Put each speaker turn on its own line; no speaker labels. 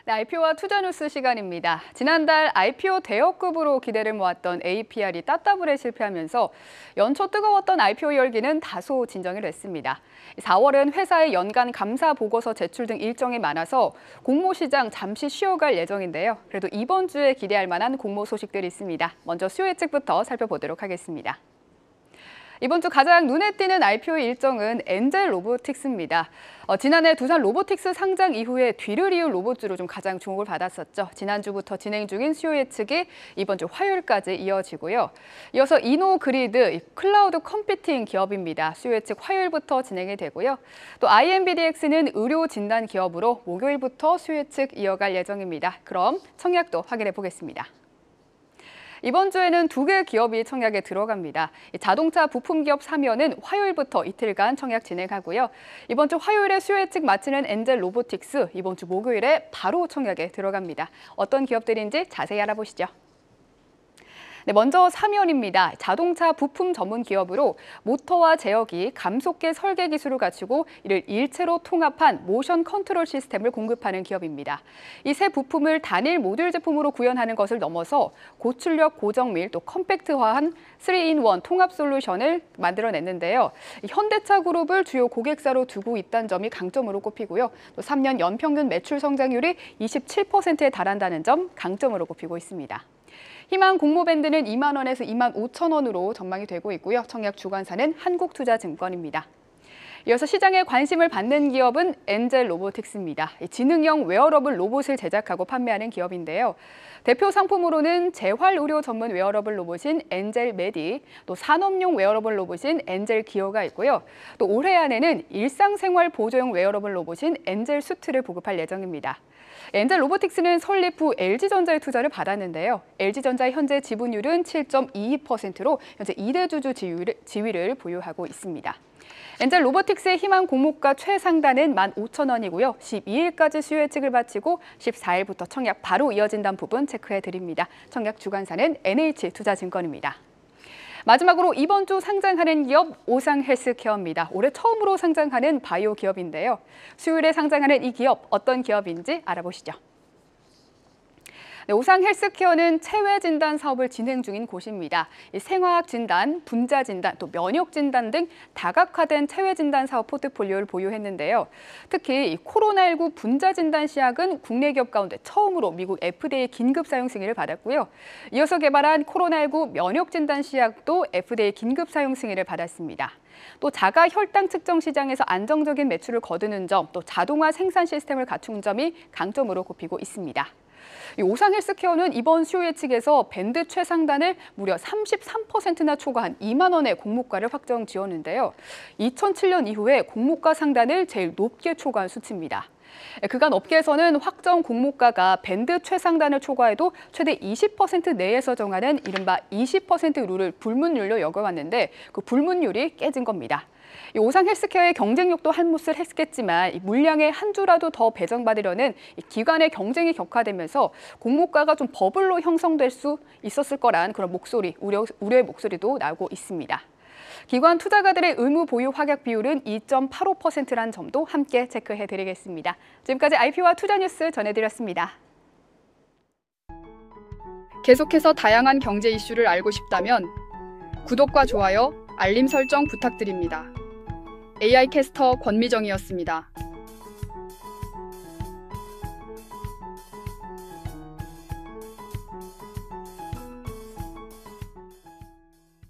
네, IPO와 투자 뉴스 시간입니다. 지난달 IPO 대여급으로 기대를 모았던 APR이 따따블에 실패하면서 연초 뜨거웠던 IPO 열기는 다소 진정이 됐습니다. 4월은 회사의 연간 감사 보고서 제출 등 일정이 많아서 공모 시장 잠시 쉬어갈 예정인데요. 그래도 이번 주에 기대할 만한 공모 소식들이 있습니다. 먼저 수요 예측부터 살펴보도록 하겠습니다. 이번 주 가장 눈에 띄는 IPO 일정은 엔젤 로보틱스입니다. 지난해 두산 로보틱스 상장 이후에 뒤를 이을 로봇주로 좀 가장 주목을 받았었죠. 지난주부터 진행 중인 수요 예측이 이번 주 화요일까지 이어지고요. 이어서 이노그리드, 클라우드 컴퓨팅 기업입니다. 수요 예측 화요일부터 진행이 되고요. 또 IMBDX는 의료 진단 기업으로 목요일부터 수요 예측 이어갈 예정입니다. 그럼 청약도 확인해 보겠습니다. 이번 주에는 2개 기업이 청약에 들어갑니다. 자동차 부품 기업 사면은 화요일부터 이틀간 청약 진행하고요. 이번 주 화요일에 수요 예측 마치는 엔젤 로보틱스, 이번 주 목요일에 바로 청약에 들어갑니다. 어떤 기업들인지 자세히 알아보시죠. 네, 먼저 사면입니다. 자동차 부품 전문 기업으로 모터와 제어기, 감속계 설계 기술을 갖추고 이를 일체로 통합한 모션 컨트롤 시스템을 공급하는 기업입니다. 이 새 부품을 단일 모듈 제품으로 구현하는 것을 넘어서 고출력, 고정밀, 또 컴팩트화한 3-in-1 통합 솔루션을 만들어냈는데요. 현대차 그룹을 주요 고객사로 두고 있다는 점이 강점으로 꼽히고요. 또 3년 연평균 매출 성장률이 27%에 달한다는 점 강점으로 꼽히고 있습니다. 희망 공모 밴드는 2만 원에서 2만 5천 원으로 전망이 되고 있고요. 청약 주관사는 한국투자증권입니다. 이어서 시장에 관심을 받는 기업은 엔젤 로보틱스입니다. 지능형 웨어러블 로봇을 제작하고 판매하는 기업인데요. 대표 상품으로는 재활 의료 전문 웨어러블 로봇인 엔젤 메디, 또 산업용 웨어러블 로봇인 엔젤 기어가 있고요. 또 올해 안에는 일상생활 보조용 웨어러블 로봇인 엔젤 수트를 보급할 예정입니다. 엔젤 로보틱스는 설립 후 LG전자의 투자를 받았는데요. LG전자의 현재 지분율은 7.22%로 현재 2대 주주 지위를 보유하고 있습니다. 엔젤 로보틱스의 희망 공모가 최상단은 15,000원이고요. 12일까지 수요 예측을 마치고 14일부터 청약 바로 이어진다는 부분 체크해드립니다. 청약 주관사는 NH투자증권입니다. 마지막으로 이번 주 상장하는 기업 오상헬스케어입니다. 올해 처음으로 상장하는 바이오 기업인데요. 수요일에 상장하는 이 기업 어떤 기업인지 알아보시죠. 네, 오상헬스케어는 체외 진단 사업을 진행 중인 곳입니다. 생화학 진단, 분자 진단, 또 면역 진단 등 다각화된 체외 진단 사업 포트폴리오를 보유했는데요. 특히 코로나19 분자 진단 시약은 국내 기업 가운데 처음으로 미국 FDA 긴급 사용 승인을 받았고요. 이어서 개발한 코로나19 면역 진단 시약도 FDA 긴급 사용 승인을 받았습니다. 또 자가 혈당 측정 시장에서 안정적인 매출을 거두는 점, 또 자동화 생산 시스템을 갖춘 점이 강점으로 꼽히고 있습니다. 오상헬스케어는 이번 수요 예측에서 밴드 최상단을 무려 33%나 초과한 2만 원의 공모가를 확정 지었는데요. 2007년 이후에 공모가 상단을 제일 높게 초과한 수치입니다. 그간 업계에서는 확정 공모가가 밴드 최상단을 초과해도 최대 20% 내에서 정하는 이른바 20% 룰을 불문율로 여겨왔는데 그 불문율이 깨진 겁니다. 오상헬스케어의 경쟁력도 한몫을 했겠지만 물량의 한 주라도 더 배정받으려는 기관의 경쟁이 격화되면서 공모가가 좀 버블로 형성될 수 있었을 거란 그런 우려의 목소리도 나오고 있습니다. 기관 투자가들의 의무 보유 확약 비율은 2.85%라는 점도 함께 체크해드리겠습니다. 지금까지 IPO와 투자 뉴스 전해드렸습니다. 계속해서 다양한 경제 이슈를 알고 싶다면 구독과 좋아요, 알림 설정 부탁드립니다. AI 캐스터 권미정이었습니다.